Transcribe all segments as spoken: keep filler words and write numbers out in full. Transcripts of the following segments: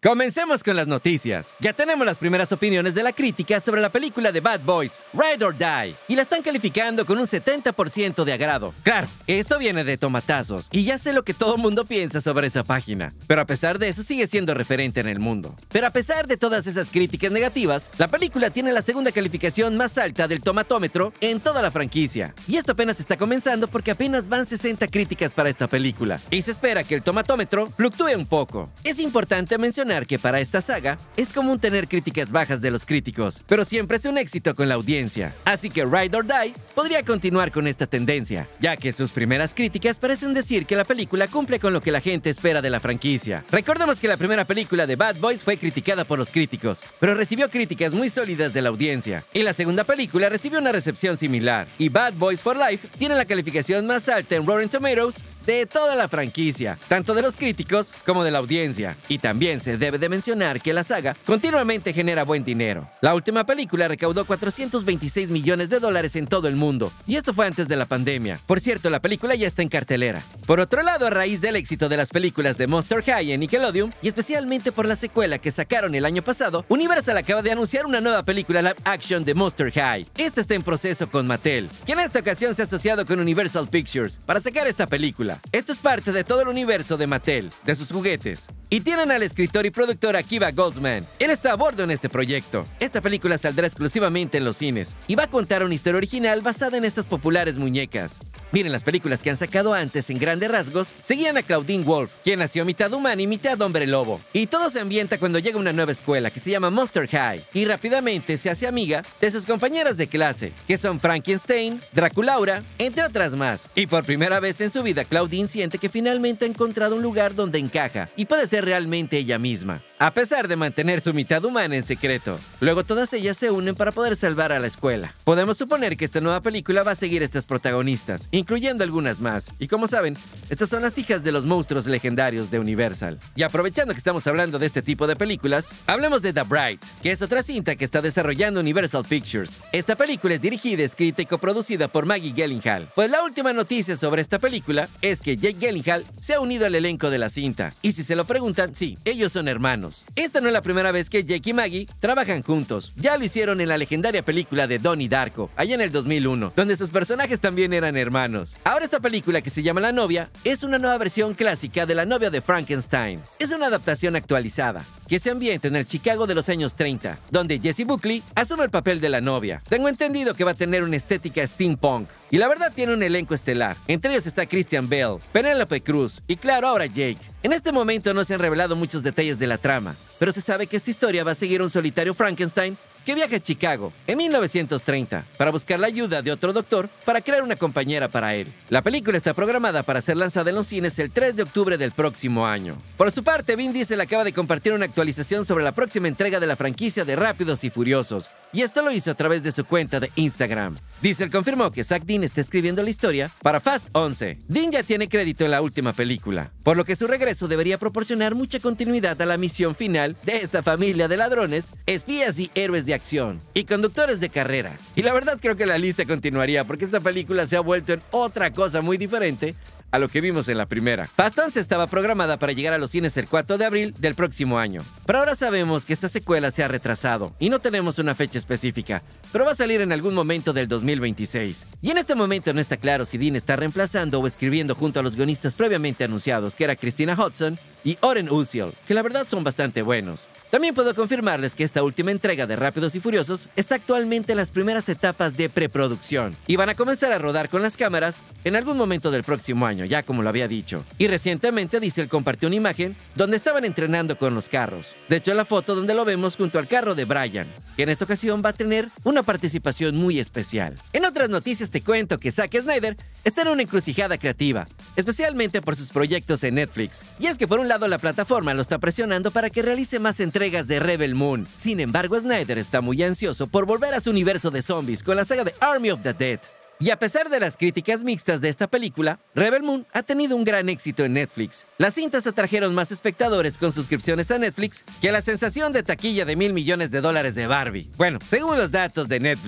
Comencemos con las noticias. Ya tenemos las primeras opiniones de la crítica sobre la película de Bad Boys, Ride or Die, y la están calificando con un setenta por ciento de agrado. Claro, esto viene de tomatazos, y ya sé lo que todo mundo piensa sobre esa página, pero a pesar de eso sigue siendo referente en el mundo. Pero a pesar de todas esas críticas negativas, la película tiene la segunda calificación más alta del tomatómetro en toda la franquicia. Y esto apenas está comenzando porque apenas van sesenta críticas para esta película, y se espera que el tomatómetro fluctúe un poco. Es importante mencionar que para esta saga es común tener críticas bajas de los críticos, pero siempre es un éxito con la audiencia. Así que Ride or Die podría continuar con esta tendencia, ya que sus primeras críticas parecen decir que la película cumple con lo que la gente espera de la franquicia. Recordemos que la primera película de Bad Boys fue criticada por los críticos, pero recibió críticas muy sólidas de la audiencia, y la segunda película recibió una recepción similar, y Bad Boys for Life tiene la calificación más alta en Rotten Tomatoes de toda la franquicia, tanto de los críticos como de la audiencia. Y también se debe de mencionar que la saga continuamente genera buen dinero. La última película recaudó cuatrocientos veintiséis millones de dólares en todo el mundo, y esto fue antes de la pandemia. Por cierto, la película ya está en cartelera. Por otro lado, a raíz del éxito de las películas de Monster High en Nickelodeon, y especialmente por la secuela que sacaron el año pasado, Universal acaba de anunciar una nueva película live action de Monster High. Esta está en proceso con Mattel, quien en esta ocasión se ha asociado con Universal Pictures para sacar esta película. Esto es parte de todo el universo de Mattel, de sus juguetes. Y tienen al escritor y productor Akiva Goldsman. Él está a bordo en este proyecto. Esta película saldrá exclusivamente en los cines y va a contar una historia original basada en estas populares muñecas. Miren, las películas que han sacado antes en grandes rasgos seguían a Claudine Wolf, quien nació mitad humana y mitad hombre lobo. Y todo se ambienta cuando llega a una nueva escuela que se llama Monster High, y rápidamente se hace amiga de sus compañeras de clase, que son Frankenstein, Draculaura, entre otras más. Y por primera vez en su vida, Claudine siente que finalmente ha encontrado un lugar donde encaja y puede ser realmente ella misma, a pesar de mantener su mitad humana en secreto. Luego todas ellas se unen para poder salvar a la escuela. Podemos suponer que esta nueva película va a seguir a estas protagonistas, incluyendo algunas más. Y como saben, estas son las hijas de los monstruos legendarios de Universal. Y aprovechando que estamos hablando de este tipo de películas, hablemos de The Bride, que es otra cinta que está desarrollando Universal Pictures. Esta película es dirigida, escrita y coproducida por Maggie Gyllenhaal. Pues la última noticia sobre esta película es que Jake Gyllenhaal se ha unido al elenco de la cinta. Y si se lo preguntan, sí, ellos son hermanos. Esta no es la primera vez que Jake y Maggie trabajan juntos. Ya lo hicieron en la legendaria película de Donnie Darko, allá en el dos mil uno, donde sus personajes también eran hermanos. Ahora esta película, que se llama La Novia, es una nueva versión clásica de La novia de Frankenstein. Es una adaptación actualizada, que se ambienta en el Chicago de los años treinta, donde Jessie Buckley asume el papel de la novia. Tengo entendido que va a tener una estética steampunk, y la verdad tiene un elenco estelar. Entre ellos está Christian Bale, Penélope Cruz y claro, ahora Jake. En este momento no se han revelado muchos detalles de la trama, pero se sabe que esta historia va a seguir a un solitario Frankenstein que viaja a Chicago en mil novecientos treinta para buscar la ayuda de otro doctor para crear una compañera para él. La película está programada para ser lanzada en los cines el tres de octubre del próximo año. Por su parte, Vin Diesel acaba de compartir una actualización sobre la próxima entrega de la franquicia de Rápidos y Furiosos, y esto lo hizo a través de su cuenta de Instagram. Diesel confirmó que Zach Dean está escribiendo la historia para Fast once. Dean ya tiene crédito en la última película, por lo que su regreso debería proporcionar mucha continuidad a la misión final de esta familia de ladrones, espías y héroes de acción y conductores de carrera. Y la verdad creo que la lista continuaría porque esta película se ha vuelto en otra cosa muy diferente a lo que vimos en la primera. Fast once estaba programada para llegar a los cines el cuatro de abril del próximo año, pero ahora sabemos que esta secuela se ha retrasado y no tenemos una fecha específica, pero va a salir en algún momento del dos mil veintiséis. Y en este momento no está claro si Dean está reemplazando o escribiendo junto a los guionistas previamente anunciados, que era Christina Hodson y Oren Uziel, que la verdad son bastante buenos. También puedo confirmarles que esta última entrega de Rápidos y Furiosos está actualmente en las primeras etapas de preproducción y van a comenzar a rodar con las cámaras en algún momento del próximo año, ya como lo había dicho. Y recientemente Diesel compartió una imagen donde estaban entrenando con los carros. De hecho, la foto donde lo vemos junto al carro de Brian, que en esta ocasión va a tener una participación muy especial. En otras noticias te cuento que Zack Snyder está en una encrucijada creativa, especialmente por sus proyectos en Netflix. Y es que por un lado la plataforma lo está presionando para que realice más entregas de Rebel Moon. Sin embargo, Snyder está muy ansioso por volver a su universo de zombies con la saga de Army of the Dead. Y a pesar de las críticas mixtas de esta película, Rebel Moon ha tenido un gran éxito en Netflix. Las cintas atrajeron más espectadores con suscripciones a Netflix que la sensación de taquilla de mil millones de dólares de Barbie. Bueno, según los datos de Netflix.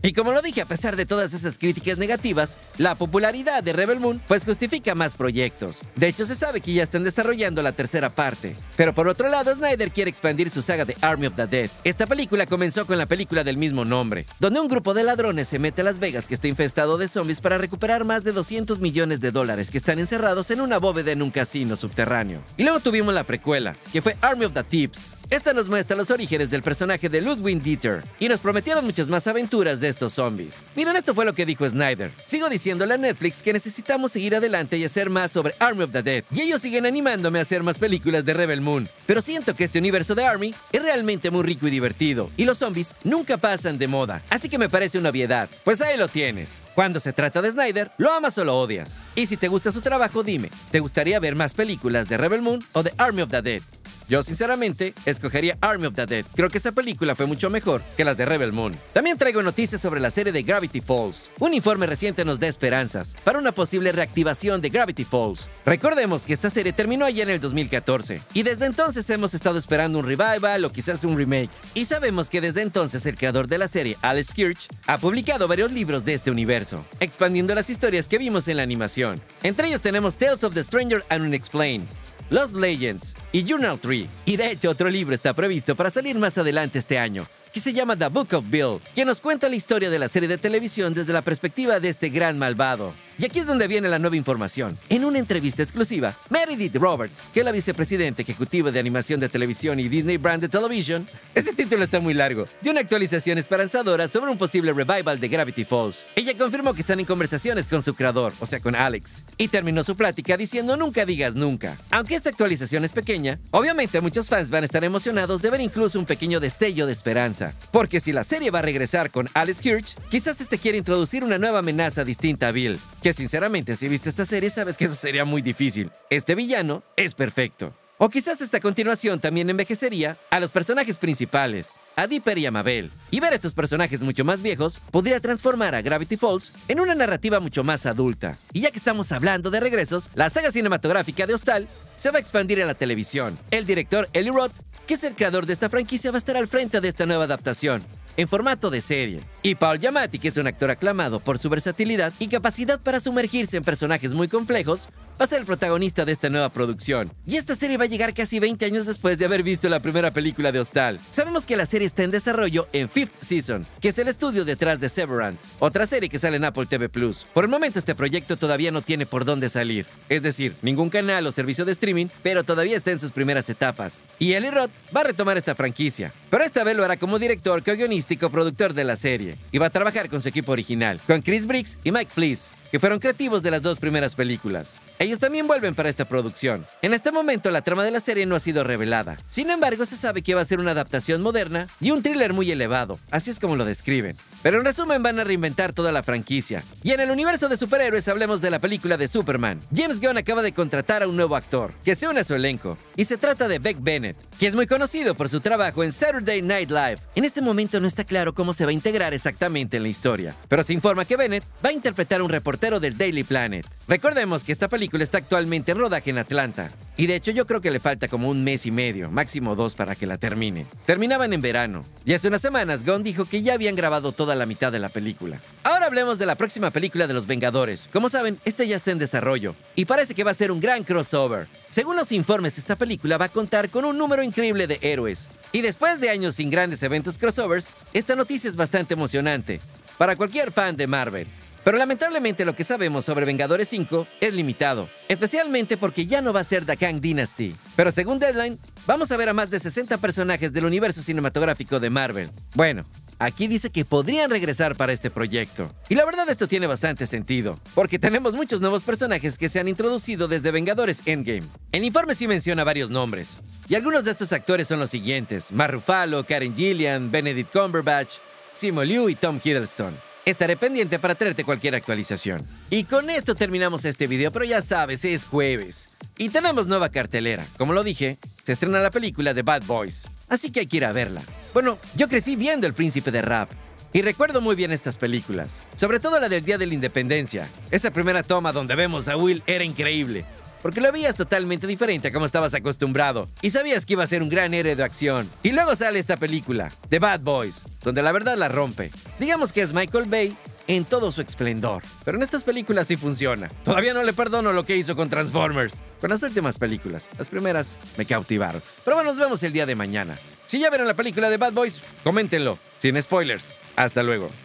Y como lo dije, a pesar de todas esas críticas negativas, la popularidad de Rebel Moon pues justifica más proyectos. De hecho, se sabe que ya están desarrollando la tercera parte. Pero por otro lado, Snyder quiere expandir su saga de Army of the Dead. Esta película comenzó con la película del mismo nombre, donde un grupo de ladrones se mete a Las Vegas que está infestado de zombies para recuperar más de doscientos millones de dólares que están encerrados en una bóveda en un casino subterráneo. Y luego tuvimos la precuela, que fue Army of the Thieves. Esta nos muestra los orígenes del personaje de Ludwig Dieter y nos prometieron muchas más aventuras de estos zombies. Miren, esto fue lo que dijo Snyder. Sigo diciéndole a Netflix que necesitamos seguir adelante y hacer más sobre Army of the Dead, y ellos siguen animándome a hacer más películas de Rebel Moon. Pero siento que este universo de Army es realmente muy rico y divertido, y los zombies nunca pasan de moda, así que me parece una obviedad. Pues ahí lo tienes. Cuando se trata de Snyder, ¿lo amas o lo odias? Y si te gusta su trabajo, dime, ¿te gustaría ver más películas de Rebel Moon o de Army of the Dead? Yo sinceramente escogería Army of the Dead. Creo que esa película fue mucho mejor que las de Rebel Moon. También traigo noticias sobre la serie de Gravity Falls. Un informe reciente nos da esperanzas para una posible reactivación de Gravity Falls. Recordemos que esta serie terminó allá en el dos mil catorce y desde entonces hemos estado esperando un revival o quizás un remake. Y sabemos que desde entonces el creador de la serie, Alex Kirch, ha publicado varios libros de este universo, expandiendo las historias que vimos en la animación. Entre ellos tenemos Tales of the Stranger and Unexplained, Lost Legends y Journal Tree. Y de hecho otro libro está previsto para salir más adelante este año, que se llama The Book of Bill, que nos cuenta la historia de la serie de televisión desde la perspectiva de este gran malvado. Y aquí es donde viene la nueva información. En una entrevista exclusiva, Meredith Roberts, que es la vicepresidenta ejecutiva de animación de televisión y Disney Branded Television, ese título está muy largo, dio una actualización esperanzadora sobre un posible revival de Gravity Falls. Ella confirmó que están en conversaciones con su creador, o sea con Alex, y terminó su plática diciendo nunca digas nunca. Aunque esta actualización es pequeña, obviamente muchos fans van a estar emocionados de ver incluso un pequeño destello de esperanza. Porque si la serie va a regresar con Alex Hirsch, quizás este quiere introducir una nueva amenaza distinta a Bill, que sinceramente si viste esta serie sabes que eso sería muy difícil. Este villano es perfecto. O quizás esta continuación también envejecería a los personajes principales, a Dipper y a Mabel. Y ver a estos personajes mucho más viejos podría transformar a Gravity Falls en una narrativa mucho más adulta. Y ya que estamos hablando de regresos, la saga cinematográfica de Hostal se va a expandir a la televisión. El director Eli Roth, que es el creador de esta franquicia, va a estar al frente de esta nueva adaptación en formato de serie. Y Paul Giamatti, que es un actor aclamado por su versatilidad y capacidad para sumergirse en personajes muy complejos, va a ser el protagonista de esta nueva producción. Y esta serie va a llegar casi veinte años después de haber visto la primera película de Hostal. Sabemos que la serie está en desarrollo en Fifth Season, que es el estudio detrás de Severance, otra serie que sale en Apple T V Plus. Por el momento este proyecto todavía no tiene por dónde salir, es decir, ningún canal o servicio de streaming, pero todavía está en sus primeras etapas. Y Eli Roth va a retomar esta franquicia, pero esta vez lo hará como director, co-guionista y coproductor de la serie, y va a trabajar con su equipo original, con Chris Briggs y Mike Fleiss, que fueron creativos de las dos primeras películas. Ellos también vuelven para esta producción. En este momento la trama de la serie no ha sido revelada. Sin embargo, se sabe que va a ser una adaptación moderna y un thriller muy elevado, así es como lo describen. Pero en resumen van a reinventar toda la franquicia. Y en el universo de superhéroes hablemos de la película de Superman. James Gunn acaba de contratar a un nuevo actor, que se une a su elenco, y se trata de Beck Bennett, que es muy conocido por su trabajo en Saturday Night Live. En este momento no está claro cómo se va a integrar exactamente en la historia, pero se informa que Bennett va a interpretar a un reportero del Daily Planet. Recordemos que esta película está actualmente en rodaje en Atlanta, y de hecho yo creo que le falta como un mes y medio, máximo dos, para que la termine. Terminaban en verano, y hace unas semanas Gunn dijo que ya habían grabado toda la mitad de la película. Ahora hablemos de la próxima película de los Vengadores. Como saben, esta ya está en desarrollo, y parece que va a ser un gran crossover. Según los informes, esta película va a contar con un número increíble de héroes, y después de años sin grandes eventos crossovers, esta noticia es bastante emocionante para cualquier fan de Marvel. Pero lamentablemente lo que sabemos sobre Vengadores cinco es limitado, especialmente porque ya no va a ser The Kang Dynasty. Pero según Deadline, vamos a ver a más de sesenta personajes del universo cinematográfico de Marvel. Bueno, aquí dice que podrían regresar para este proyecto. Y la verdad esto tiene bastante sentido, porque tenemos muchos nuevos personajes que se han introducido desde Vengadores Endgame. El informe sí menciona varios nombres, y algunos de estos actores son los siguientes: Mark Ruffalo, Karen Gillan, Benedict Cumberbatch, Simu Liu y Tom Hiddleston. Estaré pendiente para traerte cualquier actualización. Y con esto terminamos este video, pero ya sabes, es jueves y tenemos nueva cartelera. Como lo dije, se estrena la película de Bad Boys, así que hay que ir a verla. Bueno, yo crecí viendo El Príncipe de Rap y recuerdo muy bien estas películas, sobre todo la del Día de la Independencia. Esa primera toma donde vemos a Will era increíble. porque lo veías totalmente diferente a como estabas acostumbrado y sabías que iba a ser un gran héroe de acción. Y luego sale esta película, The Bad Boys, donde la verdad la rompe. Digamos que es Michael Bay en todo su esplendor, pero en estas películas sí funciona. Todavía no le perdono lo que hizo con Transformers, con las últimas películas. Las primeras me cautivaron. Pero bueno, nos vemos el día de mañana. Si ya vieron la película de Bad Boys, coméntenlo, sin spoilers. Hasta luego.